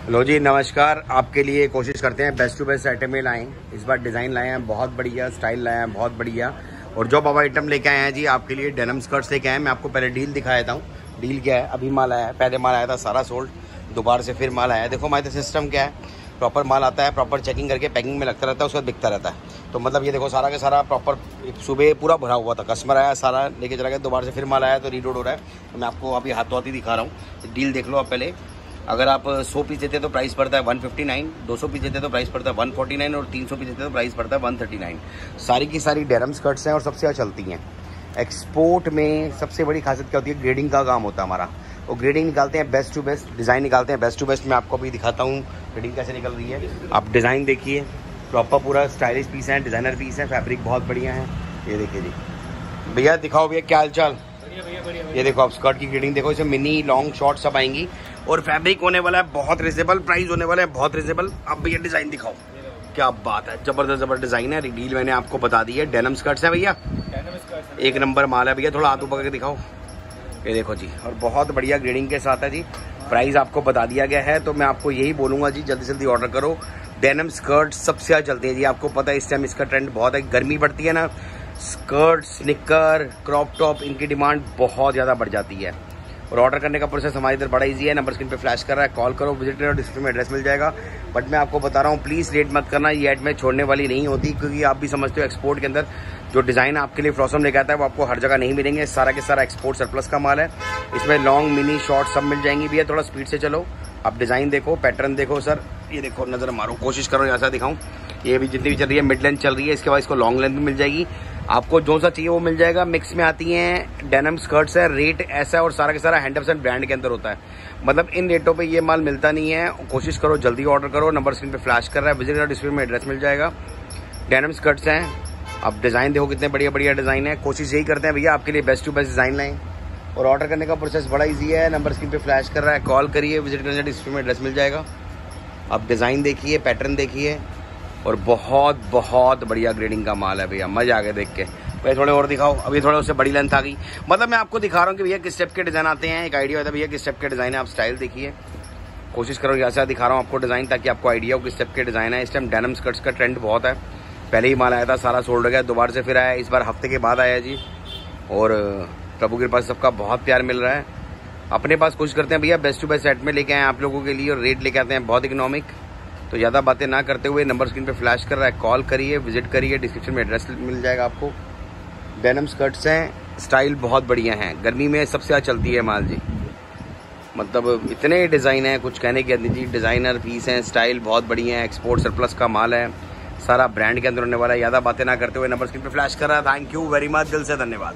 लो जी नमस्कार। आपके लिए कोशिश करते हैं बेस्ट टू बेस्ट आइटम में लाएं। इस बार डिज़ाइन लाए हैं बहुत बढ़िया, स्टाइल लाए हैं बहुत बढ़िया। और जो अब आइटम लेके आए हैं जी आपके लिए डेनिम स्कर्ट्स लेके आए हैं। मैं आपको पहले डील दिखा देता हूँ। डील क्या है, अभी माल आया है, पहले माल आया था सारा सोल्ड, दोबारा से फिर माल आया है। देखो हमारे सिस्टम क्या है, प्रॉपर माल आता है, प्रॉपर चेकिंग करके पैकिंग में लगता रहता है, उसके बाद बिकता रहता है। तो मतलब ये देखो सारा का सारा प्रॉपर सुबह पूरा भरा हुआ था, कस्टमर आया सारा लेके चला गया, दोबारा से फिर माल आया तो रीलोड हो रहा है। तो मैं आपको अभी हाथों हाथ ही दिखा रहा हूँ। डील देख लो आप पहले। अगर आप 100 पीस देते तो प्राइस पड़ता है 159, 200 पीस देते तो प्राइस पड़ता है 149 और 300 पीस देते तो प्राइस पड़ता है 139। सारी की सारी डेनिम स्कर्ट्स हैं और सबसे ज़्यादा चलती हैं। एक्सपोर्ट में सबसे बड़ी खासियत क्या होती है, ग्रेडिंग का काम होता है हमारा। वो ग्रेडिंग निकालते हैं बेस्ट टू बेस्ट, डिज़ाइन निकालते हैं बेस्ट टू बेस्ट। मैं आपको अभी दिखाता हूँ ग्रेडिंग कैसे निकल रही है। आप डिज़ाइन देखिए, प्रॉपर पूरा स्टाइलिश पीस है, डिज़ाइनर पीस है, फैब्रिक बहुत बढ़िया है। ये देखिए जी भैया, दिखाओ भैया क्या हाल चाल। ये देखो आप स्कर्ट की ग्रेडिंग देखो, इसमें मिनी लॉन्ग शॉर्ट सब आएंगी और फैब्रिक होने वाला है बहुत रिजनेबल, प्राइस होने वाला है बहुत रिजनेबल। अब भैया डिजाइन दिखाओ, क्या बात है, जबरदस्त डिजाइन है। डील मैंने आपको बता दी है, डेनिम स्कर्ट्स है भैया, एक नंबर माल है भैया। थोड़ा हाथ ऊपर करके दिखाओ, ये देखो जी, और बहुत बढ़िया ग्रेडिंग के साथ है जी। प्राइस आपको बता दिया गया है, तो मैं आपको यही बोलूंगा जी जल्दी जल्दी ऑर्डर करो। डेनिम स्कर्ट सबसे ज़्यादा चलती है जी, आपको पता है इस टाइम इसका ट्रेंड बहुत है। गर्मी बढ़ती है ना, स्कर्ट, स्निकर, क्रॉप टॉप, इनकी डिमांड बहुत ज़्यादा बढ़ जाती है। और ऑर्डर करने का प्रोसेस हमारी इधर बड़ा इजी है, नंबर स्क्रीन पे फ्लैश कर रहा है, कॉल करो, विजिट करो, डिस्क्रिप्शन में एड्रेस मिल जाएगा। बट मैं आपको बता रहा हूँ प्लीज़ लेट मत करना, ये ऐड में छोड़ने वाली नहीं होती, क्योंकि आप भी समझते हो एक्सपोर्ट के अंदर जो डिज़ाइन आपके लिए फ्रॉसम लेकर आता है वो आपको हर जगह नहीं मिलेंगे। सारा के सारा एक्सपोर्ट सरप्लस का माल है, इसमें लॉन्ग मिनी शॉर्ट सब मिल जाएंगी भैया। थोड़ा स्पीड से चलो, आप डिज़ाइन देखो, पैटर्न देखो सर, ये देखो, नज़र मारो, कोशिश करो यहाँ से दिखाऊँ। ये भी जितनी भी चल रही है मिड लेंथ चल रही है, इसके बाद इसको लॉन्ग लेंथ भी मिल जाएगी। आपको जो सा चाहिए वो मिल जाएगा। मिक्स में आती हैं, डेनिम स्कर्ट्स है, रेट ऐसा है और सारा के सारा 100% ब्रांड के अंदर होता है। मतलब इन रेटों पे ये माल मिलता नहीं है। कोशिश करो जल्दी ऑर्डर करो, नंबर स्क्रीन पे फ्लैश कर रहा है, विजिट करो, डिस्क्रिप्शन में एड्रेस मिल जाएगा। डेनिम स्कर्ट्स हैं, अब डिज़ाइन देखो कितने बढ़िया बढ़िया डिज़ाइन है। कोशिश यही करते हैं भैया आपके लिए बेस्ट टू बेस्ट डिज़ाइन लाएं। और ऑर्डर करने का प्रोसेस बड़ा ईजी है, नंबर स्क्रीन पे फ्लैश कर रहा है, कॉल करिए, विजिट करिए, डिस्क्रिप्शन में एड्रेस मिल जाएगा। अब डिज़ाइन देखिए, पैटर्न देखिए, और बहुत बहुत बढ़िया ग्रेडिंग का माल है भैया, मजा आ गया देख के। भैया थोड़े और दिखाओ, अभी थोड़े उससे बड़ी लेंथ आ गई। मतलब मैं आपको दिखा रहा हूँ कि भैया किस टाइप के डिज़ाइन आते हैं, एक आइडिया होता है भैया किस टाइप के डिज़ाइन है। आप स्टाइल देखिए, कोशिश करो यहाँ से दिखा रहा हूँ आपको डिज़ाइन, ताकि आपको आइडिया हो किस टाइप के डिज़ाइन है। इस टाइम डेनिम स्कर्ट्स का ट्रेंड बहुत है, पहले ही माल आया था सारा सोल्ड हो गया, दोबारा से फिर आया, इस बार हफ्ते के बाद आया जी। और प्रभु के पास सबका बहुत प्यार मिल रहा है। अपने पास कोशिश करते हैं भैया बेस्ट टू बेस्ट सेट में लेके आए आप लोगों के लिए, और रेट लेके आते हैं बहुत इकोनॉमिक। तो ज़्यादा बातें ना करते हुए नंबर स्क्रीन पे फ्लैश कर रहा है, कॉल करिए, विजिट करिए, डिस्क्रिप्शन में एड्रेस मिल जाएगा आपको। डेनिम स्कर्ट्स हैं, स्टाइल बहुत बढ़िया हैं, गर्मी में सबसे ज़्यादा चलती है माल जी। मतलब इतने डिज़ाइन हैं, कुछ कहने की नहीं जी। डिज़ाइनर पीस हैं, स्टाइल बहुत बढ़िया है, एक्सपोर्ट सरप्लस का माल है, सारा ब्रांड के अंदर होने वाला है। ज़्यादा बातें ना करते हुए नंबर स्क्रीन पे फ्लैश कर रहा है। थैंक यू वेरी मच, दिल से धन्यवाद।